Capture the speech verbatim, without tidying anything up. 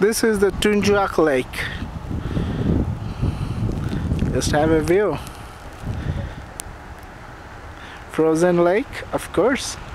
This is the Tunjuak Lake. Just have a view. Frozen lake, of course.